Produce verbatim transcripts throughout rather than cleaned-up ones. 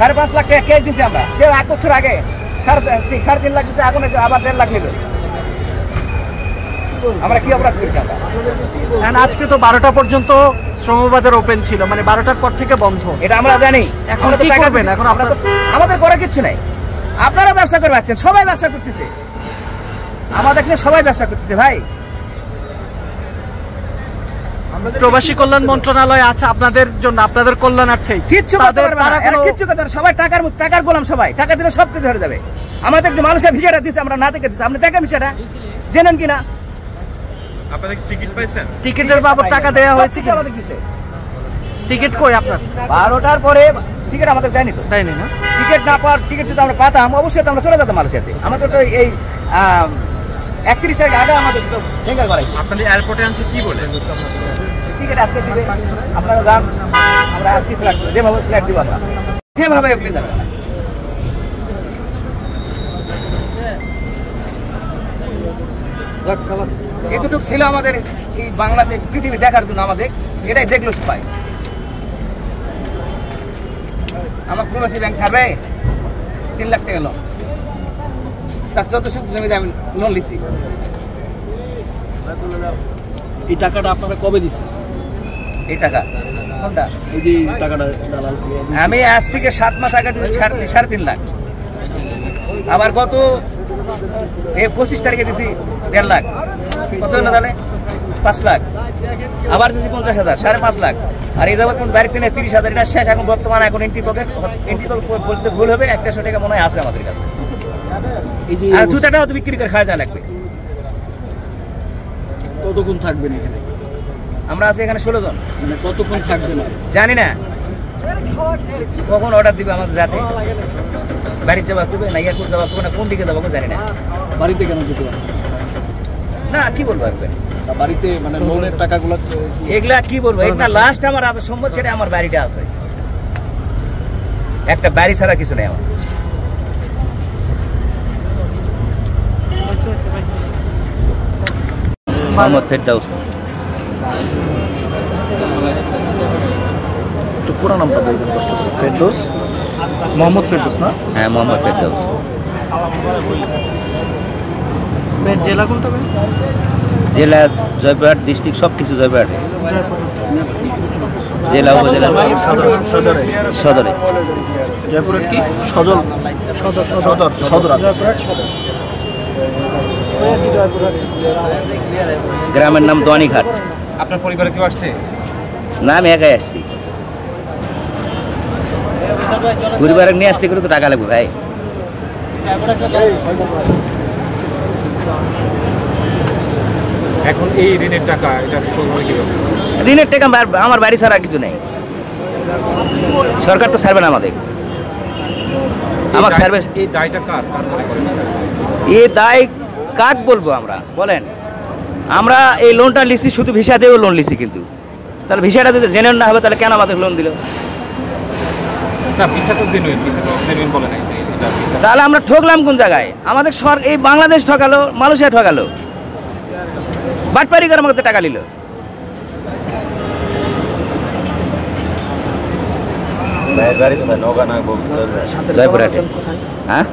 সাড়ে পাঁচ লাখ টাকা কে দিচ্ছি আমরা, সে এক বছর আগে সাড়ে সাড়ে তিন লাখ দিচ্ছে, এখন আবার দেড় লাখ নিল। আমরা কি অপরাধ করেছি আমরা? আজকে তো বারোটা পর্যন্ত শ্রমবাজার ওপেন ছিল, মানে বারোটার পর থেকে বন্ধ, এটা আমরা জানি। এখন কি করবেন? এখন আমরা তো আমাদের করার কিছু নাই, আপনারা ব্যবসা করে পাচ্ছেন, সবাই ব্যবসা করতেছে, আমাদের সবাই ব্যবসা করতেছে ভাই। প্রবাসী কল্যাণ মন্ত্রণালয় আছে আপনাদের জন্য, আপনাদের কল্যাণার্থে কিচ্ছু করতে পারবে না, এরা কিচ্ছু করতে পারবে না, সবাই টাকার টাকার গোলাম, সবাই টাকা দিলে সব কিছু ধরে যাবে। আমাদের যে মানুষের ভিসাটা দিচ্ছে আমরা না থেকে দিচ্ছি, আপনি দেখেন ভিসাটা জেনেন কিনা? আপনাদের টিকিট পাইছেন? টিকিটের বাবদ টাকা দেওয়া হয়েছে কি? আমাদের দিছে টিকিট কই আপনার? বারোটার পরে টিকিট আমাদের দেয়নি তো। তাই না? টিকিট না পাওয়ার, টিকিট যদি আমরা পাতাম অবশ্যই তো আমরা চলে যেতাম মালয়েশিয়াতে। আমাদের তো এই একত্রিশ তারিখ আগে আমাদের তো ভেঙ্গার করাইছে। আপনাদের এয়ারপোর্টে আনছে কি বলে? টিকিট আজকে দিবে, আপনারা যান, আমরা আজকে ফ্ল্যাট দেবো, যেভাবে ফ্ল্যাট দিব আমরা সেভাবে আপনি যাবেন। এতটুকু ছিল আমাদের এই বাংলাদেশ পৃথিবী দেখার জন্য, আমাদের এটাই দেখলো সবাই। আমার প্রবাসী ব্যাংক ছাড়বে তিন লাখ টাকা লোন, তার চোদ্দ সুখ জমিতে আমি লোন লিছি। এই টাকাটা আপনারা কবে দিচ্ছেন? এই টাকা কোনটা? এই যে টাকাটা দালাল আমি আজ থেকে সাত মাস আগে দিচ্ছি সাড়ে তিন লাখ, আবার গত এই পঁচিশ তারিখে দিছি দেড় লাখ, কত হলো তাহলে? পাঁচ লাখ। আবার দিচ্ছি পঞ্চাশ হাজার, সাড়ে পাঁচ লাখ। আর এই যাবত বাড়ি কিনে তিরিশ হাজার, এটা শেষ এখন বর্তমানে। এখন এন্ট্রি পকেট, এন্ট্রি পকেট বলতে ভুল হবে, একশো টাকা মনে হয় আছে আমাদের কাছে। আর জুতাটাও তো বিক্রি করে খাওয়া যা লাগবে। কতক্ষণ থাকবেন এখানে? আমরা আছি এখানে ষোলো জন। মানে কতক্ষণ থাকবেন জানি না, কখন অর্ডার দিবে আমাদের যাতে বাড়ির যাওয়া করবে না এয়ারপোর্ট যাওয়া করবে না কোন দিকে যাবো জানি না। বাড়িতে কেন যেতে পারছেন না? কি বলবো আর বাড়িতে, মানে লোনের টাকাগুলো এগুলা কি বলবো? এটা লাস্ট আমার এত সম্ভব, সেটা আমার বাড়িটা আছে, একটা বাড়ি ছাড়া কিছু নেই আমার। মোহাম্মদ ফেরদাউস। একটু পুরো নামটা বলবেন কষ্ট করে। ফেরদৌস, মোহাম্মদ ফেরদৌস না? হ্যাঁ, মোহাম্মদ ফেরদাউস। জেলা কোনটা? জেলা জয়পুরহাট, ডিস্ট্রিক্ট সব কিছু জয়পুরহাট, জেলা উপজেলা সদরে সদরে জয়পুরহাট কি সদর? সদর সদর সদর জয়পুরহাট সদর। গ্রামের নাম দোয়ানিঘাট। আপনার পরিবারে কেউ আসছে? না, আমি একাই আসছি। পরিবারে নিয়ে আসতে করে তো টাকা লাগবে ভাই। এখন এই ঋণের টাকা এটা শোধ হবে কিভাবে? ঋণের টাকা আমার বাড়ি ছাড়া কিছু নেই, সরকার তো ছাড়বে না আমাদের। আমাকে ছাড়বে? এই দায়টা কার? কার মনে করেন এই দায় কাক বলবো আমরা? বলেন, আমরা এই লোনটা লিখছি শুধু ভিসা দিয়েও লোন লিখছি, কিন্তু তাহলে ভিসাটা যদি জেনুইন না হবে তাহলে কেন আমাদের লোন দিল? না, ভিসা তো জেনুইন, ভিসা তো জেনুইন বলে নাই যে এটা ভিসা। তাহলে আমরা ঠকলাম কোন জায়গায়? আমাদের সর এই বাংলাদেশ ঠকালো, মালয়েশিয়া ঠকালো, বাটপারি করে আমাদের টাকা নিল। জয়পুরহাটে। হ্যাঁ,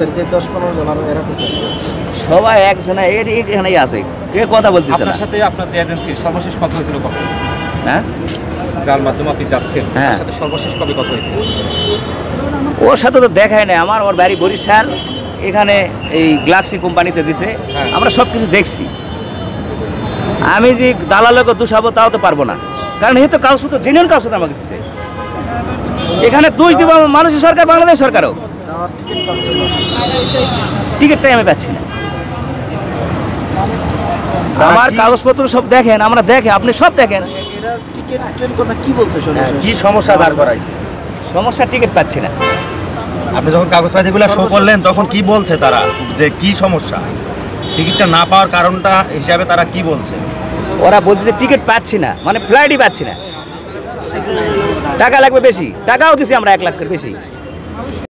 সবাই একজনে এখানেই আছে, কে কথা বলতেছে না। আপনার সাথে আপনার যে এজেন্সির সর্বশেষ কথা হয়েছিল কবে? হ্যাঁ, যার মাধ্যমে আপনি যাচ্ছেন, হ্যাঁ, তার সাথে সর্বশেষ কবে কথা হয়েছিল? ওর সাথে তো দেখাই নাই আমার। ওর বাড়ি বরিশাল, এখানে এই গ্লাক্সি কোম্পানিতে দিছে। আমরা সব কিছু দেখছি। আমি যে দালালকে দোষাবো তাও তো পারবো না, কারণ এই তো কাগজপত্র জেনুইন কাগজপত্র আমাকে দিচ্ছে। এখানে দোষ দিব মানুষের সরকার, বাংলাদেশ সরকারও। টিকিটটাই আমি পাচ্ছি না। আমার কাগজপত্র সব দেখেন, আমরা দেখে, আপনি সব দেখেন। কি বলছে? কি সমস্যা দাঁড় করাইছে? সমস্যা টিকিট পাচ্ছি না। আপনি যখন কাগজপাতিগুলো শো করলেন তখন কি বলছে তারা, যে কি সমস্যা? টিকিটটা না পাওয়ার কারণটা হিসাবে তারা কি বলছে? ওরা বলছে যে টিকিট পাচ্ছি না, মানে ফ্লাইটই পাচ্ছি না, টাকা লাগবে বেশি। টাকাও দিছি আমরা এক লাখ করে বেশি।